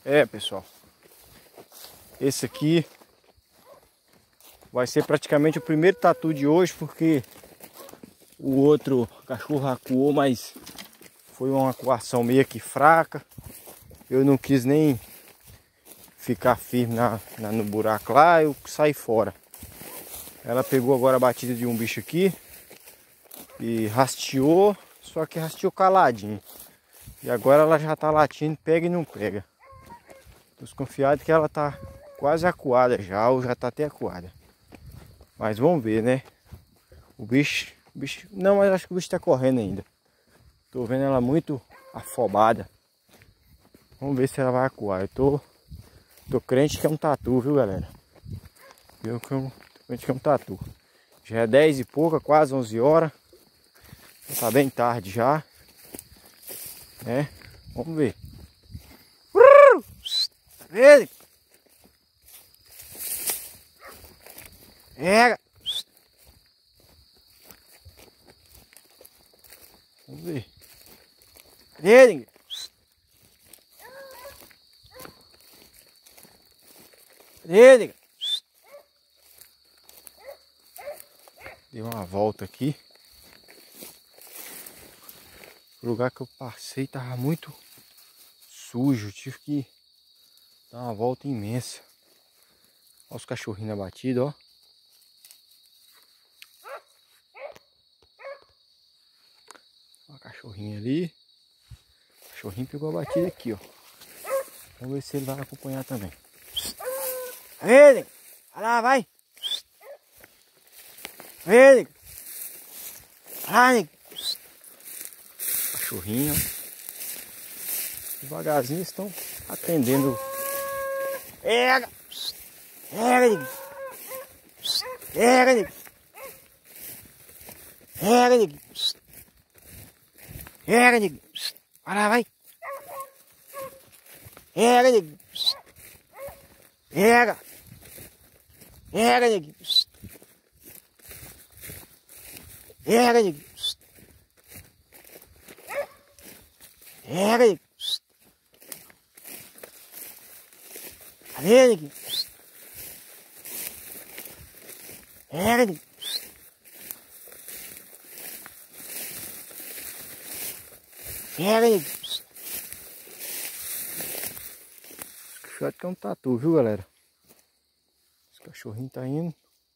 É, pessoal, esse aqui vai ser praticamente o primeiro tatu de hoje, porque o outro cachorro acuou, mas foi uma acuação meio que fraca. Eu não quis nem ficar firme no buraco lá, eu saí fora. Ela pegou agora a batida de um bicho aqui e rasteou, só que rasteou caladinho. E agora ela já tá latindo, pega e não pega. Tô desconfiado que ela tá quase acuada já, ou já tá até acuada. Mas vamos ver, né? O bicho... Não, mas acho que o bicho tá correndo ainda. Tô vendo ela muito afobada. Vamos ver se ela vai acuar. Eu tô crente que é um tatu, viu, galera? Eu tô crente que é um tatu. Já é 10 e pouca, quase 11 horas. Tá bem tarde já. Né? Vamos ver. Ele! Pega! Vamos ver. Cadê ele? Cadê ele? Dei uma volta aqui. O lugar que eu passei tava muito sujo. Tive que dar uma volta imensa. Olha os cachorrinhos na batida, ó. Uma cachorrinha ali. O cachorrinho pegou a batida aqui, ó. Vamos ver se ele vai acompanhar também. Ele! Vai lá, vai! Ele! Vai! Cachorrinho. Devagarzinho estão atendendo. Pega! Pega! Pega! Pega! Pega! Vai lá, vai! Pega! Pega! Pega! Pega! Pega! Cadê ele? Pega! Pega! Acho que é um tatu, viu, galera? Esse cachorrinho tá indo.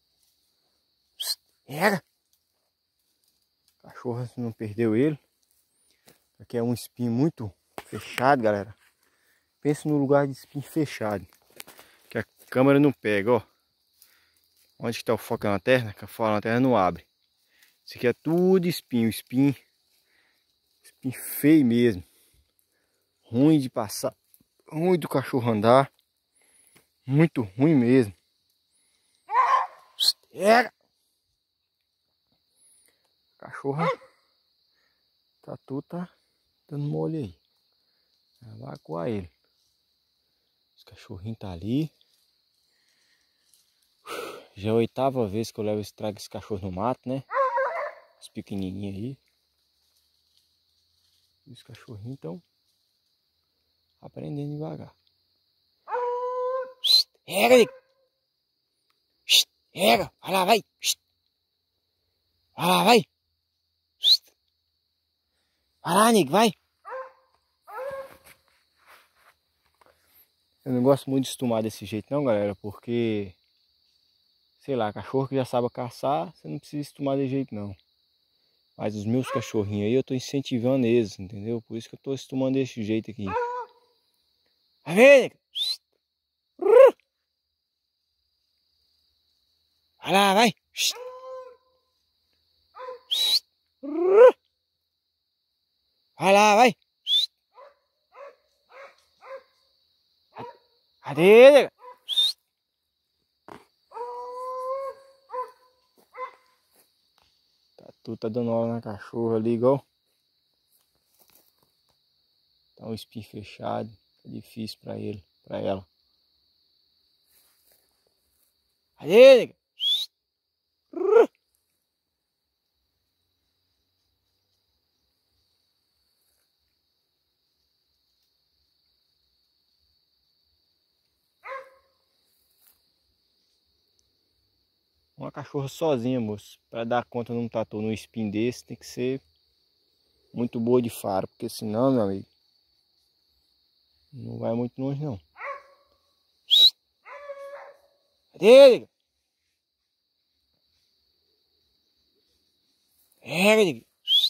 Pega! O cachorro não perdeu ele. Aqui é um espinho muito fechado, galera. Pense no lugar de espinho fechado, que a câmera não pega, ó. Onde que tá o foco na lanterna? Que a foco na lanterna não abre. Isso aqui é tudo espinho, espinho feio mesmo. Ruim de passar, ruim do cachorro andar. Muito ruim mesmo. Pega! Cachorra, tatu tá dando mole aí. Ela vai acuar ele. Esse cachorrinho tá ali. Já é a 8ª vez que eu levo esse cachorro no mato, né? Os pequenininhos aí. Os cachorrinhos estão aprendendo devagar. Pega, Nico! Pega! Vai lá, vai! Vai lá, vai! Vai lá, Nico, vai! Eu não gosto muito de estumar desse jeito não, galera, porque... Sei lá, cachorro que já sabe caçar, você não precisa estumar desse jeito não. Mas os meus cachorrinhos aí, eu tô incentivando eles, entendeu? Por isso que eu tô estumando desse jeito aqui. Vai ver, Nico! Vai lá, vai! Vai lá, vai! Cadê? Tatu tá dando aula na cachorra ali, igual. Tá um espinho fechado. Tá difícil pra ele, pra ela. Cadê? uma cachorra sozinha, moço. Para dar conta num tatu, num espinho desse, tem que ser muito boa de faro. Porque senão, meu amigo, não vai muito longe não. Cadê? É,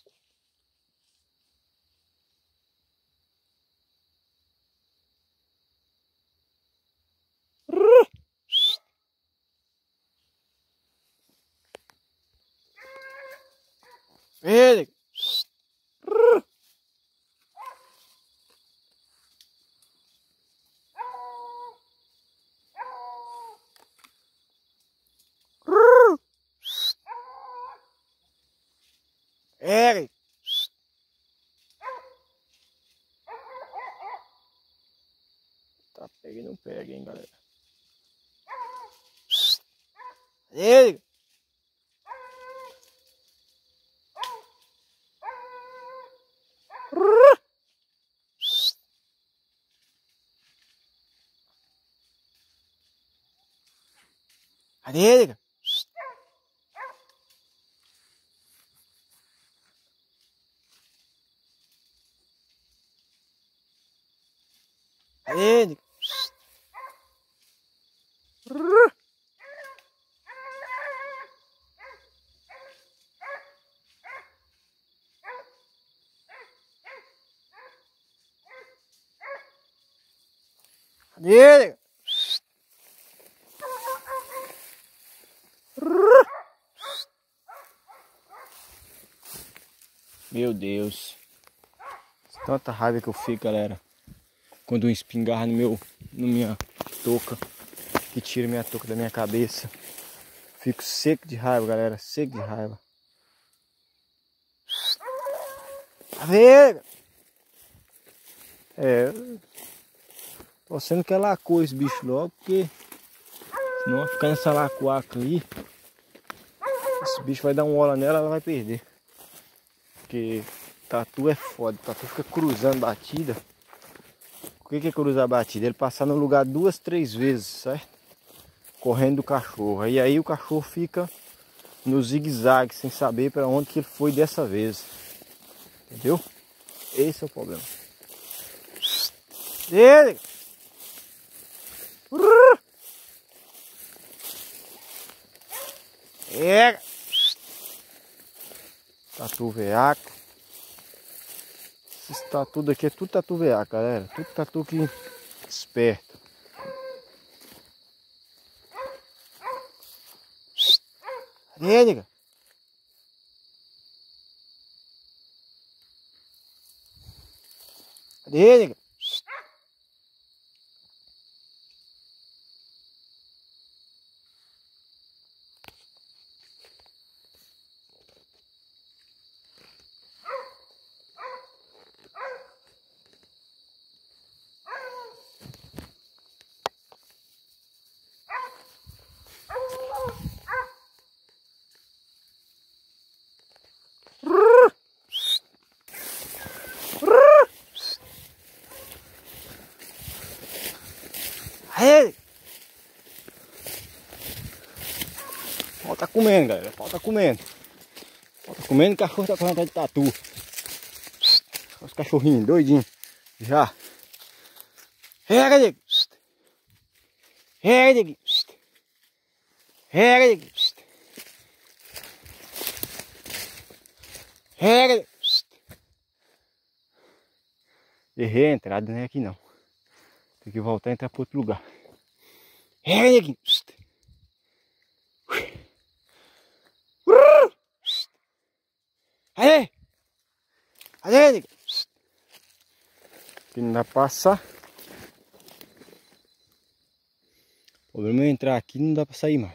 ele. Ele. Tá pega e não pega, hein, galera. Ele. Cadê ele? Cadê ele? Cadê ele? Meu Deus. Tanta raiva que eu fico, galera. Quando um espingarda no minha touca, que tira minha touca da minha cabeça. Fico seco de raiva, galera. Seco de raiva. Tá vendo? Tô sendo que é lacou esse bicho logo, porque senão vai ficar nessa lacuaca aí. Esse bicho vai dar um ola nela, ela vai perder. Porque tatu é foda, tatu fica cruzando batida. O que é cruzar batida? Ele passar no lugar 2, 3 vezes, certo? Correndo do cachorro. E aí o cachorro fica no zigue-zague, sem saber para onde que ele foi dessa vez. Entendeu? Esse é o problema. Ele! Pega! Tatu veaco. Esse tatu daqui é tudo tatu veaco, galera. Tudo tatu que esperto. Cadê, nega? Cadê, nega? Aí! Ó, tá comendo, galera. Ó, tá comendo. Ó, tá comendo e o cachorro tá correndo atrás de tatu. Os cachorrinhos doidinhos. Já. Pega, nego. Pega, nego. Pega, nego. Pega, nego. Errei a entrada, não é aqui não. Tem que voltar e entrar para outro lugar. Pega, neguinho. Aí! Aí, neguinho. Aqui não dá pra passar. O problema é entrar aqui e não dá pra sair mais.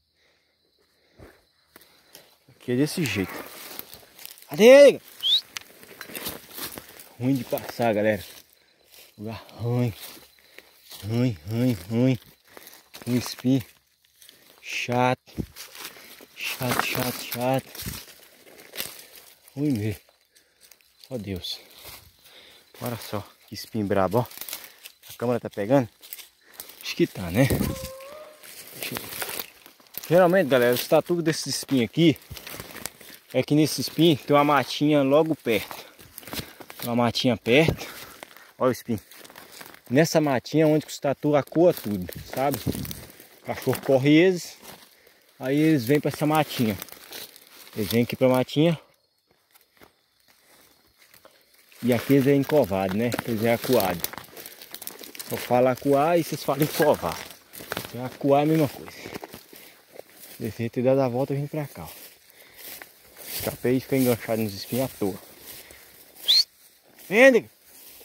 Aqui é desse jeito. Cadê? Ruim de passar, galera. Lugar ruim. Ruim. Um espinho. Chato. Chato. Ruim mesmo. Ó Deus. Olha só que espinho brabo, ó. A câmera tá pegando? Acho que tá, né? Deixa eu ver. Geralmente, galera, os tatu desses espinhos aqui, é que nesse espinho tem uma matinha logo perto. Tem uma matinha perto. Olha o espinho. Nessa matinha onde os tatu acoa tudo, sabe? O cachorro corre eles, aí eles vêm para essa matinha. Eles vêm aqui pra matinha. E aqui eles é encovado, né? Eles é acuado. Só fala acuar e vocês falam encovar. É acuar é a mesma coisa. Desse jeito, dado a volta, eu vim pra cá, ó. Escapei e fiquei enganchado nos espinhos à toa. Vem, nega!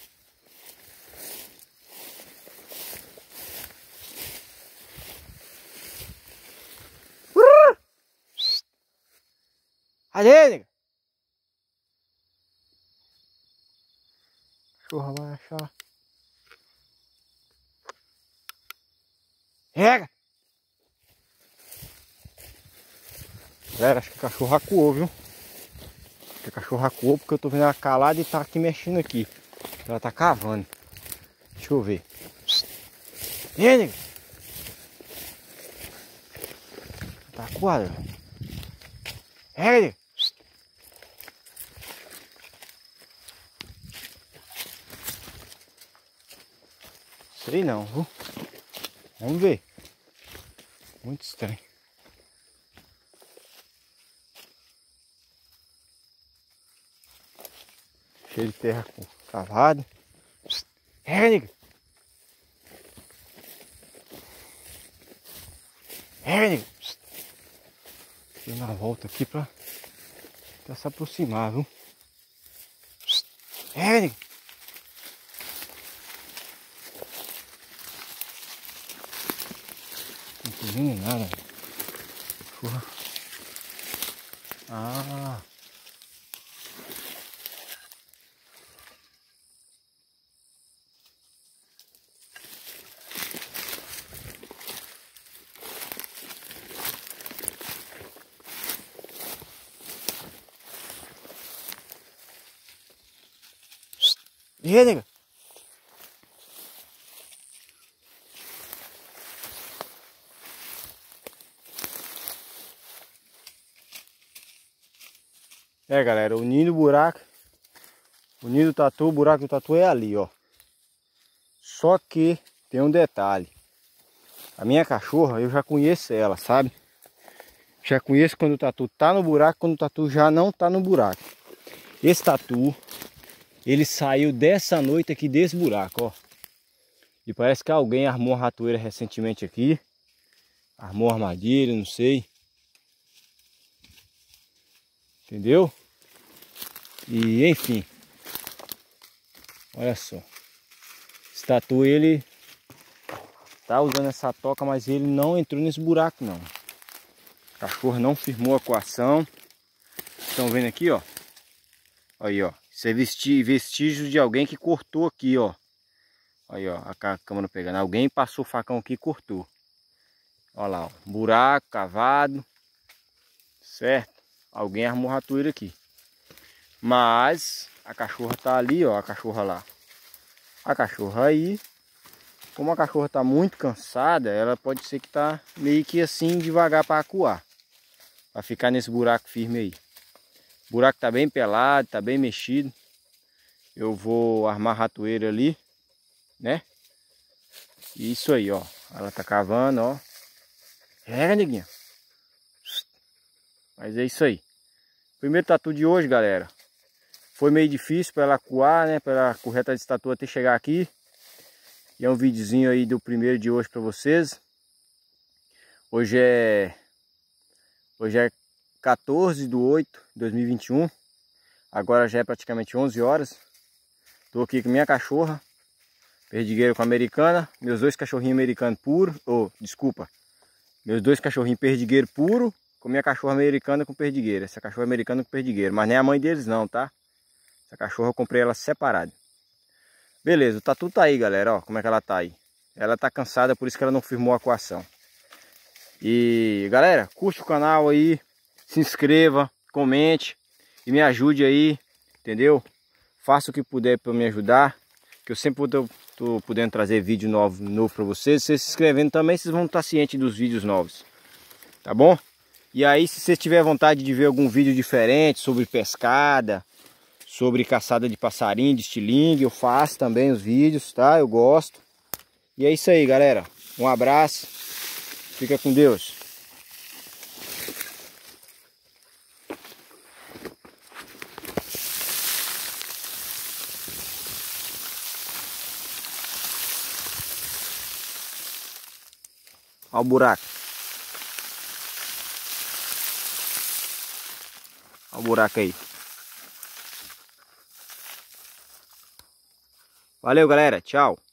Cadê, nega? Cachorro vai achar. Pega! Galera, acho que o cachorro acuou, viu? Acho que o cachorro acuou porque eu tô vendo ela calada e tá aqui mexendo aqui. Ela tá cavando. Deixa eu ver. Vem, nega! Tá acuada. Pega, nega! Sei não, viu? Vamos ver. Muito estranho. Cheio de terra cavada. Pega, nega! Pega, nega! Vou dar uma volta aqui pra se aproximar, viu? Pega, nega! Não tô vendo nada. Porra. Ah. E aí, nega? É, galera, o ninho do buraco, o ninho do tatu, o buraco do tatu é ali, ó. Só que tem um detalhe. A minha cachorra, eu já conheço ela, sabe? Já conheço quando o tatu tá no buraco, quando o tatu já não tá no buraco. Esse tatu, ele saiu dessa noite aqui desse buraco, ó. E parece que alguém armou uma ratoeira recentemente aqui. Armou uma armadilha, não sei. Entendeu? E enfim. Olha só. Esse tatu, ele tá usando essa toca, mas ele não entrou nesse buraco, não. O cachorro não firmou a coação. Estão vendo aqui, ó. Aí, ó. Isso é vestígio de alguém que cortou aqui, ó. Aí, ó. A câmera pegando. Alguém passou o facão aqui e cortou. Olha lá, ó. Buraco, cavado. Certo? Alguém armou ratoeira aqui. Mas a cachorra tá ali, ó. A cachorra lá. A cachorra aí. Como a cachorra tá muito cansada, ela pode ser que tá meio que assim devagar para acuar. Para ficar nesse buraco firme aí. O buraco tá bem pelado, tá bem mexido. Eu vou armar a ratoeira ali, né? Isso aí, ó. Ela tá cavando, ó. É, neguinha. Mas é isso aí. Primeiro tatu de hoje, galera. Foi meio difícil para ela acuar, né? Para ela correr atrás desse tatu até chegar aqui. E é um videozinho aí do primeiro de hoje para vocês. Hoje é 14/8/2021. Agora já é praticamente 11 horas. Tô aqui com minha cachorra, perdigueiro com a americana. Meus dois cachorrinhos americanos puros. Desculpa. Meus dois cachorrinhos perdigueiro puro. Com minha cachorra americana com perdigueiro. Essa cachorra americana com perdigueiro. Mas nem a mãe deles não, tá? Essa cachorra eu comprei ela separada. Beleza, o tatu tá aí, galera, ó, como é que ela tá aí. Ela tá cansada, por isso que ela não firmou a coação. E, galera, curte o canal aí, se inscreva, comente e me ajude aí, entendeu? Faça o que puder para me ajudar, que eu sempre tô podendo trazer vídeo novo para vocês. Se inscrevendo também, vocês vão estar cientes dos vídeos novos, tá bom? E aí, se você tiver vontade de ver algum vídeo diferente sobre pescada, sobre caçada de passarinho, de estilingue, eu faço também os vídeos, tá? Eu gosto. E é isso aí, galera. Um abraço. Fica com Deus. Olha o buraco. Olha o buraco aí. Valeu, galera. Tchau.